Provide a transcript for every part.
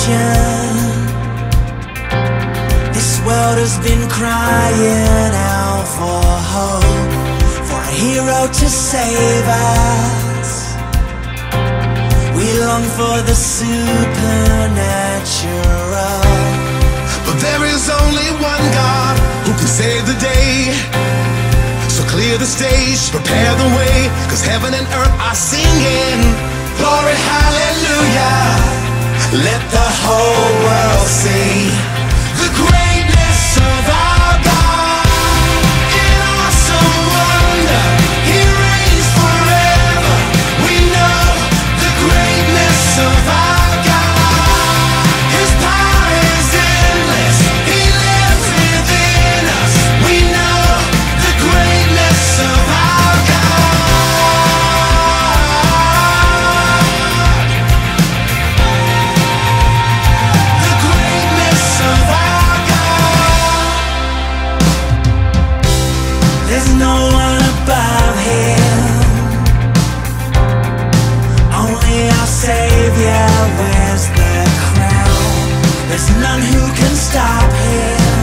nation. This world has been crying out for hope, for a hero to save us. We long for the supernatural. But there is only one God who can save the day. So clear the stage, prepare the way, 'cause heaven and earth are singing glory, hallelujah. Let the whole world see the greatness of our God. In awesome wonder, He reigns forever. We know the greatness of our God. His power is endless. He lives within us. We know the greatness of our God. The greatness of our God. There's no one above Him. Only our Savior wears the crown. There's none who can stop Him.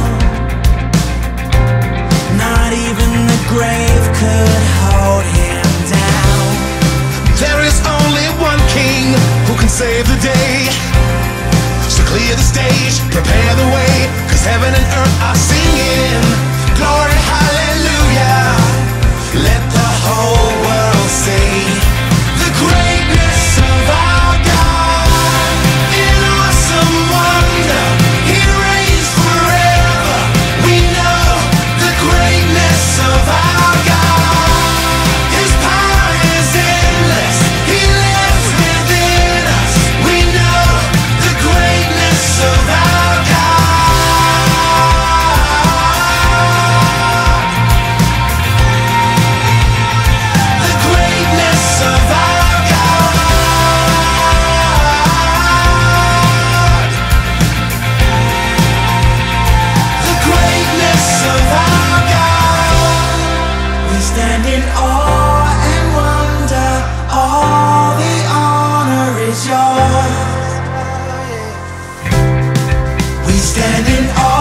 Not even the grave could hold Him down. There is only one King who can save the day. So clear the stage, prepare the way, 'cause heaven and earth are singing glory, hallelujah. Let the whole world see the greatness of our God. In awesome wonder, He reigns forever. We know the greatness of our God. His power is endless. He lives within us. We know the greatness of our God. The greatness of our God. The greatness of our God. We stand in awe and wonder. All the honor is yours. We stand in awe